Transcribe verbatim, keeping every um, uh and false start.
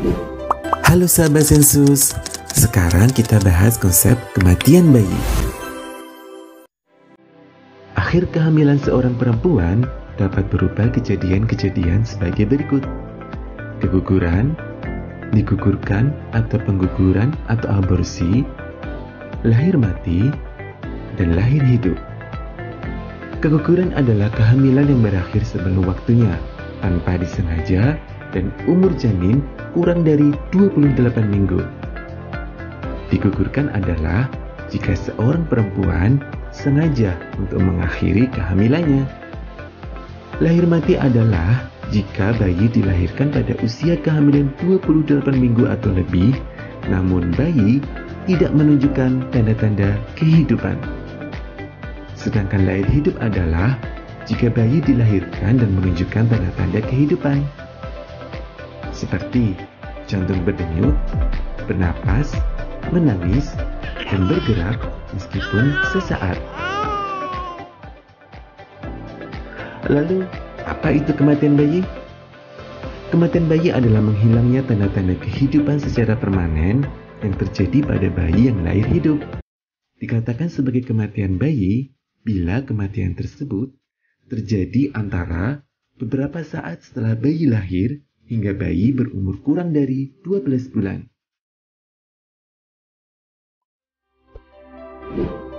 Halo sahabat Sensus, sekarang kita bahas konsep kematian bayi. Akhir kehamilan seorang perempuan dapat berupa kejadian-kejadian sebagai berikut: keguguran, digugurkan atau pengguguran atau aborsi, lahir mati, dan lahir hidup. Keguguran adalah kehamilan yang berakhir sebelum waktunya, tanpa disengaja, dan umur janin kurang dari dua puluh delapan minggu. Digugurkan adalah jika seorang perempuan sengaja untuk mengakhiri kehamilannya. Lahir mati adalah jika bayi dilahirkan pada usia kehamilan dua puluh delapan minggu atau lebih, namun bayi tidak menunjukkan tanda-tanda kehidupan. Sedangkan lahir hidup adalah jika bayi dilahirkan dan menunjukkan tanda-tanda kehidupan, seperti jantung berdenyut, bernapas, menangis, dan bergerak meskipun sesaat. Lalu, apa itu kematian bayi? Kematian bayi adalah menghilangnya tanda-tanda kehidupan secara permanen yang terjadi pada bayi yang lahir hidup. Dikatakan sebagai kematian bayi bila kematian tersebut terjadi antara beberapa saat setelah bayi lahir hingga bayi berumur kurang dari dua belas bulan.